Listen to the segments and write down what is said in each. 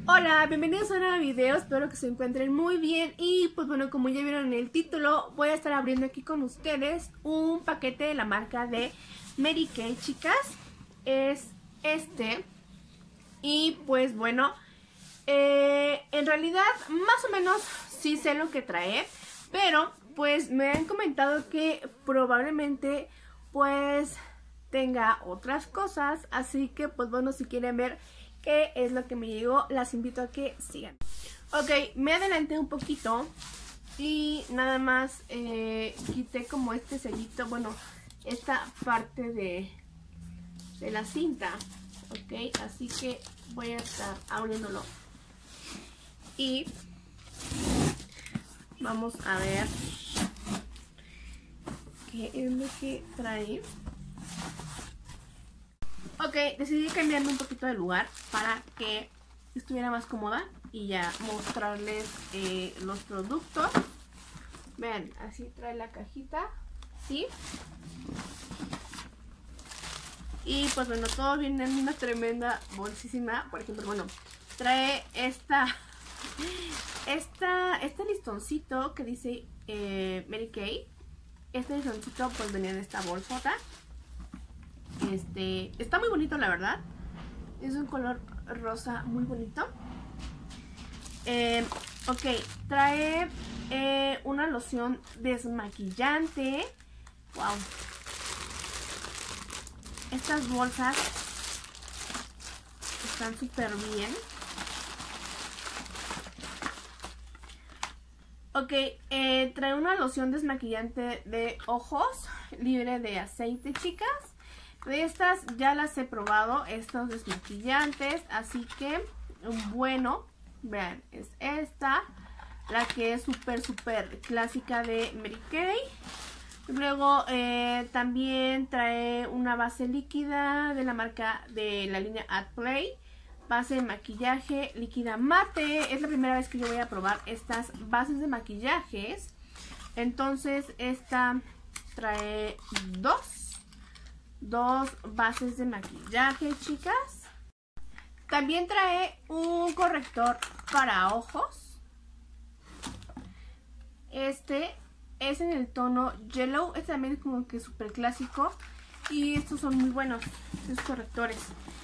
Hola, bienvenidos a un nuevo video, espero que se encuentren muy bien y pues bueno, como ya vieron en el título, voy a estar abriendo aquí con ustedes un paquete de la marca de Mary Kay, chicas. Es este y pues bueno, en realidad más o menos sí sé lo que trae, pero pues me han comentado que probablemente pues tenga otras cosas, así que pues bueno, si quieren ver qué es lo que me llegó, las invito a que sigan. Ok, me adelanté un poquito y nada más quité como este sellito, bueno, esta parte de la cinta, ok, así que voy a estar abriéndolo y vamos a ver qué es lo que trae. Ok, decidí cambiarme un poquito de lugar para que estuviera más cómoda y ya mostrarles los productos. Vean, así trae la cajita, ¿sí? Y pues bueno, todo viene en una tremenda bolsísima. Por ejemplo, bueno, trae este listoncito que dice Mary Kay. Este listoncito pues venía en esta bolsota. Está muy bonito, la verdad. Es un color rosa muy bonito. Ok, trae una loción desmaquillante. Wow. Estas bolsas están súper bien. Ok, trae una loción desmaquillante de ojos libre de aceite, chicas. De estas ya las he probado, estos desmaquillantes, así que bueno, vean, es esta, la que es súper clásica de Mary Kay. Luego también trae una base líquida de la marca de la línea Adplay, base de maquillaje líquida mate. Es la primera vez que yo voy a probar estas bases de maquillajes, entonces esta trae dos bases de maquillaje, chicas. También trae un corrector para ojos. Este es en el tono Yellow. Este también es como que súper clásico. Y estos son muy buenos, estos correctores.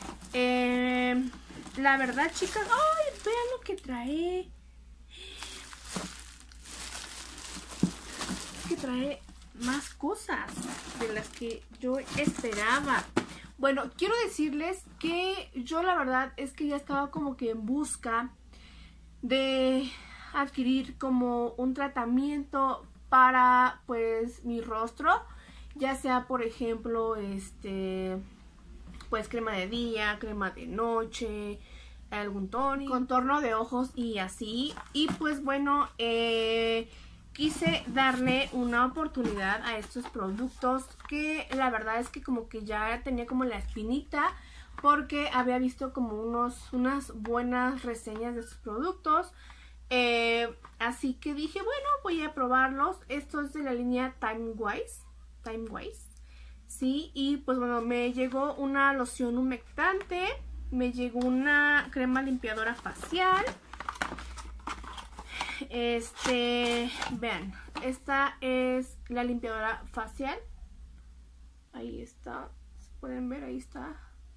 La verdad, chicas, ¡ay! Vean lo que trae. Es que trae más cosas de las que yo esperaba. Bueno, quiero decirles que yo la verdad es que ya estaba como que en busca de adquirir como un tratamiento para pues mi rostro, ya sea por ejemplo pues crema de día, crema de noche, algún tónico, contorno de ojos y así. Y pues bueno, quise darle una oportunidad a estos productos que la verdad es que como que ya tenía como la espinita, porque había visto como unas buenas reseñas de estos productos. Así que dije, bueno, voy a probarlos. Esto es de la línea Timewise, sí. Y pues bueno, me llegó una loción humectante, me llegó una crema limpiadora facial. Vean, esta es la limpiadora facial. Ahí está, ¿se pueden ver? Ahí está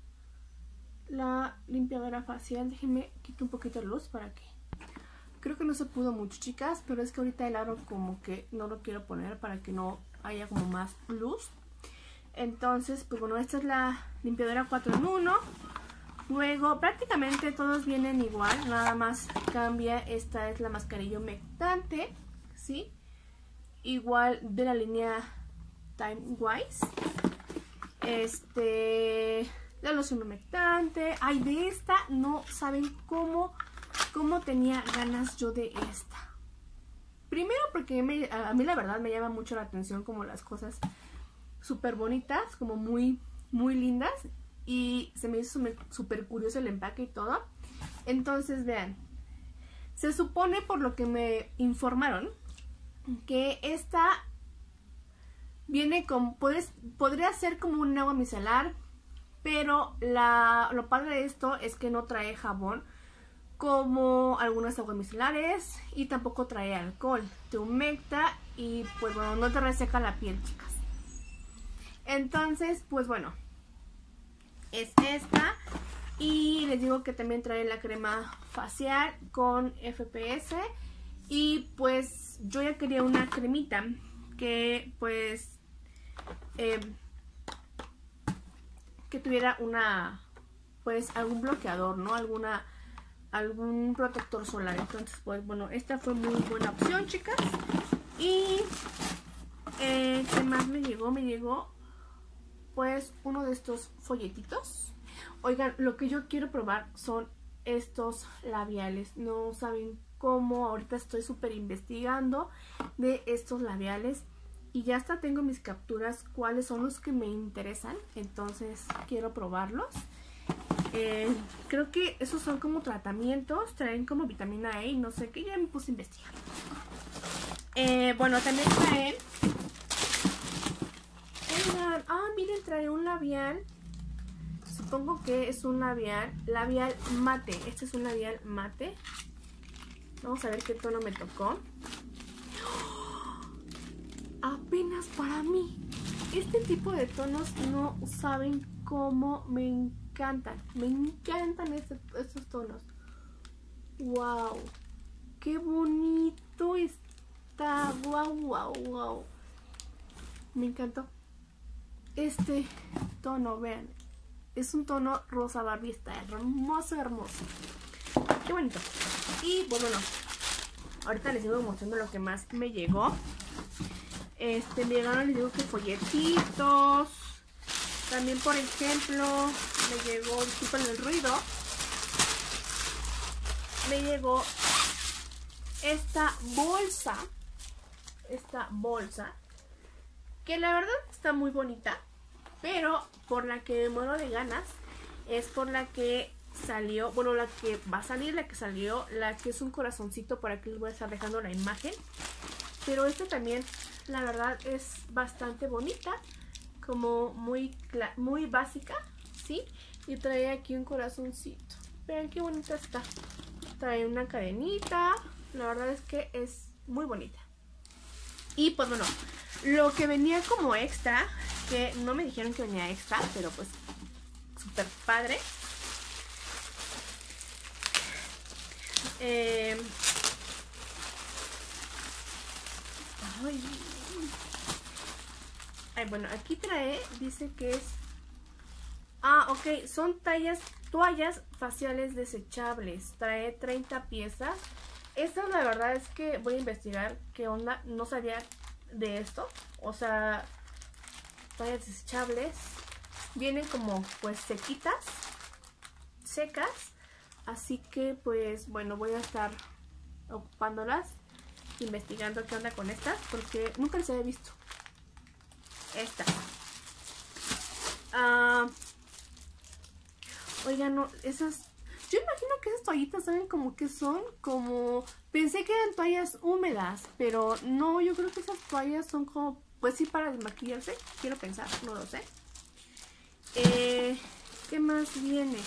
la limpiadora facial. Déjenme quitar un poquito de luz para que... Creo que no se pudo mucho, chicas, pero es que ahorita el aro como que no lo quiero poner para que no haya como más luz. Entonces, pues bueno, esta es la limpiadora 4 en 1. Luego prácticamente todos vienen igual, nada más cambia. Esta es la mascarilla humectante, ¿sí? Igual de la línea Timewise. La loción humectante. Ay, de esta no saben cómo tenía ganas yo de esta. Primero porque a mí la verdad me llama mucho la atención como las cosas súper bonitas, como muy lindas. Y se me hizo súper curioso el empaque y todo. Entonces vean, se supone por lo que me informaron que esta viene con, podría ser como un agua micelar, pero lo padre de esto es que no trae jabón, como algunas aguas micelares y tampoco trae alcohol, te humecta y pues bueno, no te reseca la piel, chicas. Entonces pues bueno, es esta. Y les digo que también trae la crema facial con FPS. Y pues yo ya quería una cremita que pues que tuviera una, pues algún bloqueador, ¿no? Algún protector solar. Entonces pues bueno, esta fue muy buena opción, chicas. Y ¿qué más me llegó? Me llegó pues uno de estos folletitos. Oigan, lo que yo quiero probar son estos labiales. No saben cómo, ahorita estoy súper investigando de estos labiales. Y ya hasta tengo mis capturas, cuáles son los que me interesan. Entonces quiero probarlos. Creo que esos son como tratamientos, traen como vitamina E y no sé qué, ya me puse a investigar. Bueno, también traen... Oigan, miren, trae un labial. Supongo que es un labial mate. Este es un labial mate. Vamos a ver qué tono me tocó. Apenas para mí. Este tipo de tonos no saben cómo me encantan. Me encantan estos tonos. ¡Wow! ¡Qué bonito está! ¡Wow, wow, wow! Me encantó. Este tono, vean. Es un tono rosa Barbie. Está hermoso, hermoso. ¡Qué bonito! Y bueno, ahorita les sigo mostrando lo que más me llegó. Me llegaron, les digo que folletitos. También, por ejemplo, me llegó, disculpen el ruido, me llegó esta bolsa, que la verdad está muy bonita, pero por la que me muero de ganas es por la que salió, bueno, la que va a salir, la que salió, la que es un corazoncito. Por aquí les voy a estar dejando la imagen. Pero esta también, la verdad, es bastante bonita, como muy básica, ¿sí? Y trae aquí un corazoncito. Vean qué bonita está. Trae una cadenita, la verdad es que es muy bonita. Y pues bueno, lo que venía como extra, que no me dijeron que venía extra, pero pues súper padre. Bueno, aquí trae, dice que es... ok, son toallas faciales desechables. Trae 30 piezas. Esta la verdad es que voy a investigar qué onda. No sabía de esto. O sea, toallas desechables. Vienen como pues secas. Así que pues bueno, voy a estar ocupándolas, investigando qué onda con estas, porque nunca las había visto. Esta. Oigan, no, esas... Yo imagino que esas toallitas, ¿saben? Como que son como... Pensé que eran toallas húmedas, pero no, yo creo que esas toallas son como... Pues sí, para desmaquillarse. Quiero pensar, no lo sé. ¿Qué más viene?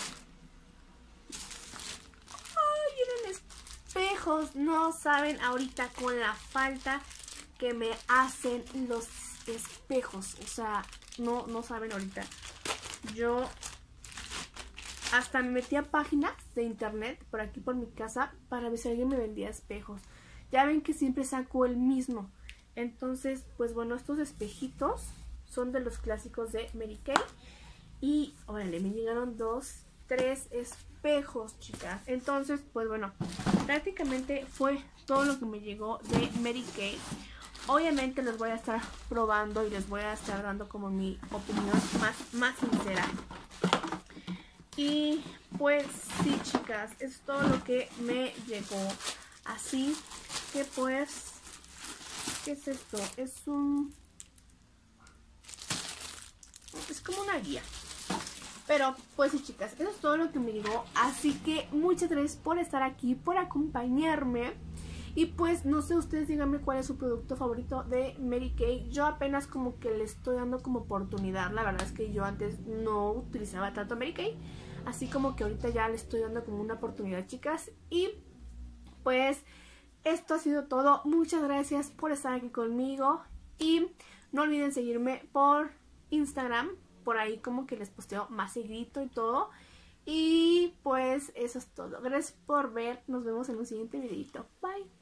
Vienen espejos. No saben ahorita con la falta que me hacen los espejos. O sea, no saben ahorita. Yo hasta me metí a páginas de internet por aquí por mi casa para ver si alguien me vendía espejos. Ya ven que siempre saco el mismo. Entonces, pues bueno, estos espejitos son de los clásicos de Mary Kay. Y, órale, me llegaron 3 espejos, chicas. Entonces, pues bueno, prácticamente fue todo lo que me llegó de Mary Kay. Obviamente los voy a estar probando y les voy a estar dando como mi opinión más sincera. Y pues sí, chicas, es todo lo que me llegó. Así que pues, ¿qué es esto? Es como una guía. Pero pues sí, chicas, eso es todo lo que me llegó. Así que muchas gracias por estar aquí, por acompañarme. Y pues no sé, ustedes díganme cuál es su producto favorito de Mary Kay. Yo apenas como que le estoy dando como oportunidad. La verdad es que yo antes no utilizaba tanto Mary Kay. así como que ahorita ya le estoy dando como una oportunidad, chicas. Y pues esto ha sido todo. Muchas gracias por estar aquí conmigo y no olviden seguirme por Instagram, por ahí como que les posteo más seguidito y todo. Y pues eso es todo. Gracias por ver. Nos vemos en un siguiente videito. Bye.